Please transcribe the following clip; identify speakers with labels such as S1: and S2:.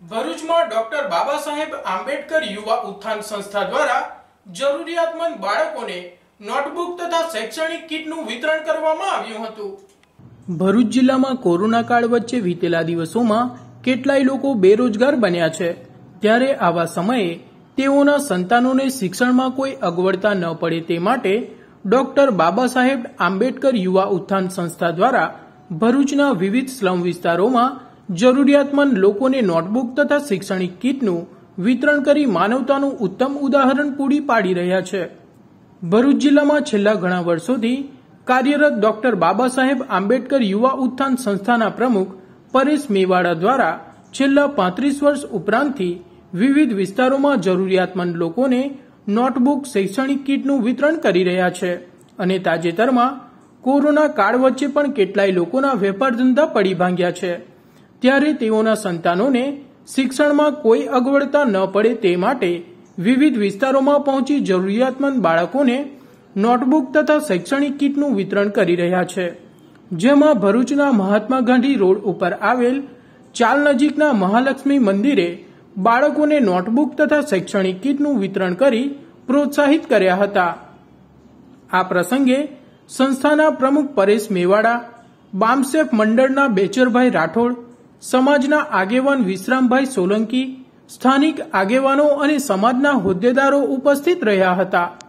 S1: ભરૂચમાં ડોક્ટર બાબા સાહેબ આંબેડકર યુવા ઉત્થાન સંસ્થા દ્વારા જરૂરિયાતમંદ બાળકોને નોટબુક તથા શૈક્ષણિક કીટનું વિતરણ કરવામાં આવ્યું હતું। ભરૂચ જિલ્લામાં કોરોના કાળ વચ્ચે વીતેલા દિવસોમાં કેટલાય લોકો બેરોજગાર બન્યા છે, ત્યારે આવા સમયે તેઓના સંતાનોને શિક્ષણમાં કોઈ અગવડતા ન પડે તે માટે ડોક્ટર બાબા સાહેબ આંબેડકર યુવા ઉત્થાન સંસ્થા દ્વારા ભરૂચના વિવિધ સ્લમ વિસ્તારોમાં જરૂરિયાતમંદ લોકોને નોટબુક તથા શૈક્ષણિક કીટનું વિતરણ કરી માનવતાનું ઉત્તમ ઉદાહરણ પૂરી પાડી રહ્યા છે। ભરૂચ જિલ્લામાં છેલ્લા ઘણા વર્ષોથી કાર્યરત ડોક્ટર બાબા સાહેબ આંબેડકર યુવા ઉત્થાન સંસ્થાના પ્રમુખ પરેશ મેવાડા દ્વારા છેલ્લા 35 વર્ષ ઉપરાંતથી વિવિધ વિસ્તારોમાં જરૂરિયાતમંદ લોકોને નોટબુક શૈક્ષણિક કીટનું વિતરણ કરી રહ્યા છે અને તાજેતરમાં કોરોના કાળ વચ્ચે પણ કેટલાય લોકોના વેપાર ધંધા પડી ભાંગ્યા છે, ત્યારે તેઓના સંતાનોને શિક્ષણમાં કોઈ અગવડતા ન પડે તે માટે વિવિધ વિસ્તારોમાં પહોંચી જરૂરિયાતમંદ બાળકોને નોટબુક તથા શૈક્ષણિક કીટનું વિતરણ કરી રહ્યા છે, જેમાં ભરૂચના મહાત્મા ગાંધી રોડ ઉપર આવેલ ચાલ નજીકના મહાલક્ષ્મી મંદિરે બાળકોને નોટબુક તથા શૈક્ષણિક કીટનું વિતરણ કરી પ્રોત્સાહિત કર્યા હતા। આ પ્રસંગે સંસ્થાના પ્રમુખ પરેશ મેવાડા, બામસેફ મંડળના બેચરભાઈ રાઠોડ, સમાજના આગેવાન વિશ્રામભાઈ સોલંકી, સ્થાનિક આગેવાનો અને સમાજના હોદ્દેદારો ઉપસ્થિત રહ્યા હતા।